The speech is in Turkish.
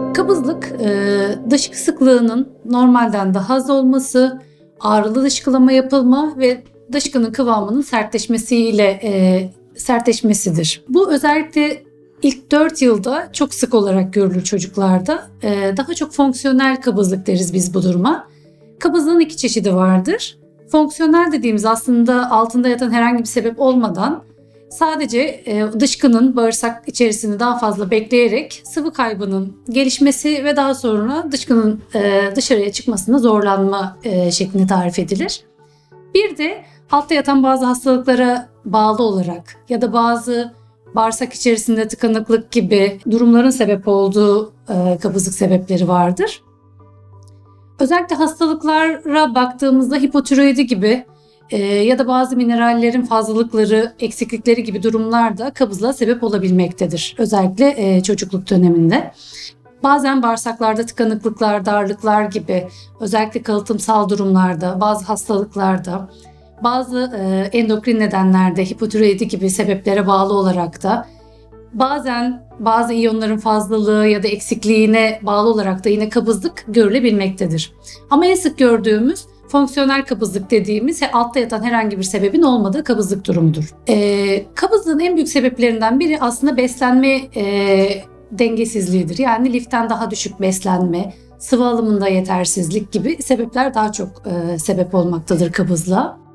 Kabızlık, dışkı sıklığının normalden daha az olması, ağrılı dışkılama yapılma ve dışkının kıvamının sertleşmesidir. Bu özellikle ilk 4 yılda çok sık olarak görülür çocuklarda. Daha çok fonksiyonel kabızlık deriz biz bu duruma. Kabızlığın 2 çeşidi vardır. Fonksiyonel dediğimiz aslında altında yatan herhangi bir sebep olmadan sadece dışkının bağırsak içerisinde daha fazla bekleyerek sıvı kaybının gelişmesi ve daha sonra dışkının dışarıya çıkmasına zorlanma şeklinde tarif edilir. Bir de altta yatan bazı hastalıklara bağlı olarak ya da bazı bağırsak içerisinde tıkanıklık gibi durumların sebep olduğu kabızlık sebepleri vardır. Özellikle hastalıklara baktığımızda hipotiroidi gibi ya da bazı minerallerin fazlalıkları, eksiklikleri gibi durumlar da kabızlığa sebep olabilmektedir. Özellikle çocukluk döneminde. Bazen bağırsaklarda tıkanıklıklar, darlıklar gibi özellikle kalıtımsal durumlarda, bazı hastalıklarda, bazı endokrin nedenlerde, hipotiroidi gibi sebeplere bağlı olarak da bazen bazı iyonların fazlalığı ya da eksikliğine bağlı olarak da yine kabızlık görülebilmektedir. Ama en sık gördüğümüz fonksiyonel kabızlık dediğimiz altta yatan herhangi bir sebebin olmadığı kabızlık durumudur. Kabızlığın en büyük sebeplerinden biri aslında beslenme dengesizliğidir. Yani liften daha düşük beslenme, sıvı alımında yetersizlik gibi sebepler daha çok sebep olmaktadır kabızlığa.